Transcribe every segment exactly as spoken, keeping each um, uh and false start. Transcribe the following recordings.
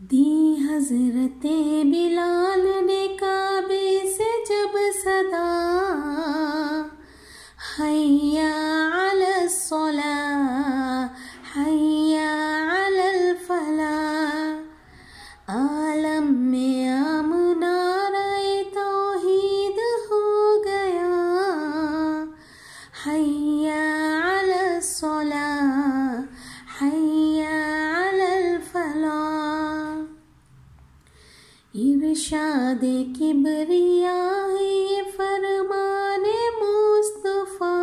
दी हजरते बिलाल ने काबे से जब सदा, हय्या अलस सला हय्या अलल फला। आलम में आम नारे तौहीद हो गया, हय्या अलस सला हय्या अलल फला। इरशादे किबरिया है फरमाने मुस्तफा,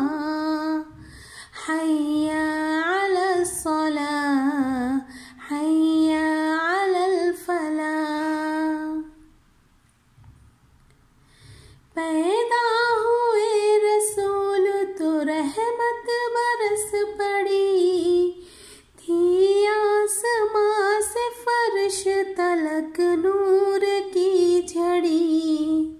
हय्या अलस सला हय्या अलल फला। पैदा हुए रसूल तो रहमत बरस पड़ी, थी आसमां से फर्श तलक नूर की झड़ी।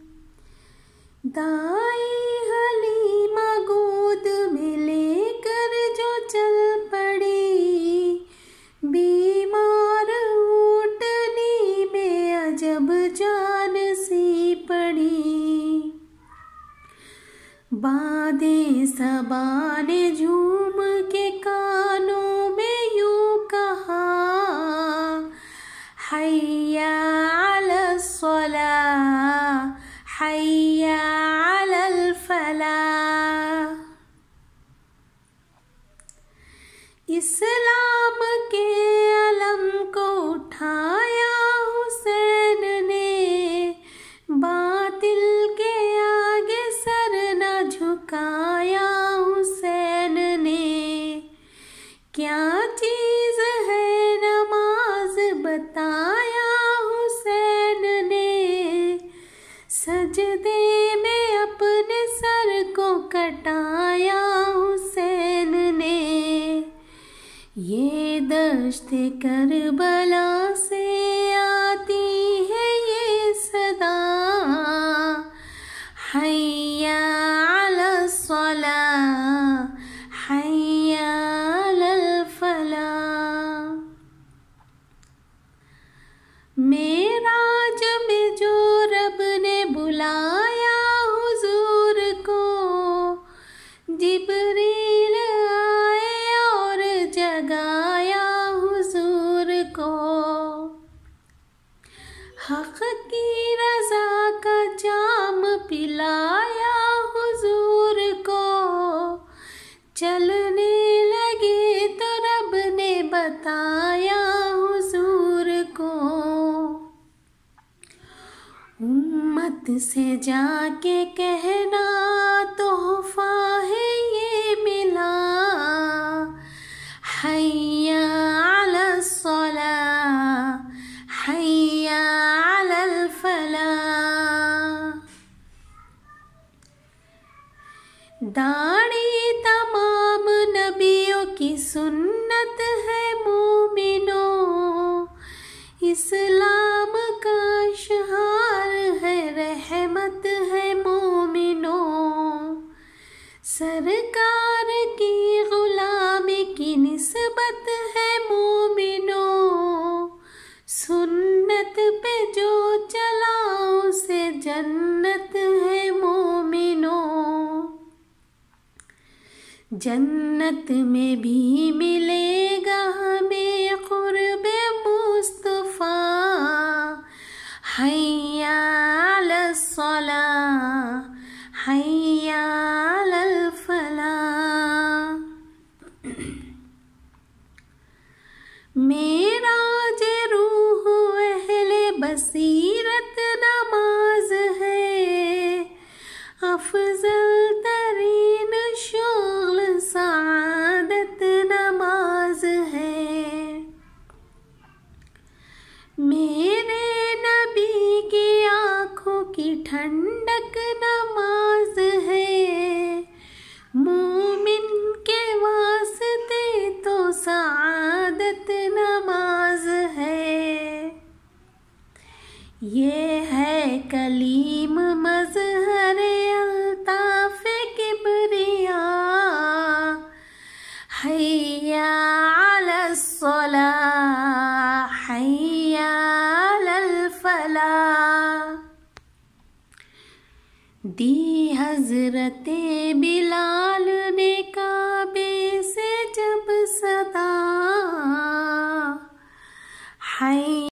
दाई हलीमा गोद में लेकर जो चल पड़ी, बीमार ऊँटनी में अजब जान सी पड़ी। बादे सबा ने झूम के कानों में यूं कहा, हय्या अलस सला हय्या अलल फला। इस्लाम के अलम को उठाया हुसैन ने, बातिल के आगे सर न झुकाया हुसैन ने। क्या चीज है नमाज बताया हुसैन ने, सजदे में अपने सर को कटाया हुसैन ने। ये दश्त करबला से आती है ये सदा, हय्या अलस सला हय्या अलल फला। मेराज में जो रब ने बुलाया हुजूर को, जिब्रील आए और जगाया हुजूर को। हक की रज़ा का जाम पिलाया हुजूर को, चलने लगे तो रब ने बताया हुजूर को। उम्मत से जाके कहना तोहफा है ये मिला, हय्या अलस सला हय्या अलल फला। दाढ़ी तमाम नबियों की सुन्नत है मोमिनो, इस्लाम का शहार है रहमत है मोमिनो। सरकार की गुलामी की निस्बत है मोमिनो, सुन्नत पे जो चला उसे जन्नत है मोमिनो। जन्नत में भी मिलेगा हमें क़ुर्बे मुस्तफ़ा, हय्या अलस सला हय्या अलल फला। मेराज रूह अहले बसीरत नमाज है, अफजल तरीन शुग़्ल सआदत नमाज है। मेरे नबी की आँखों की ठंडक नमाज है, मोमिन के वास्ते तो सआदत नमाज है। ये है कलीम मज़हरे अल्ताफ़ किबरिया, हय्या अलस सला हय्या दी हजरते बिलाल ने काबे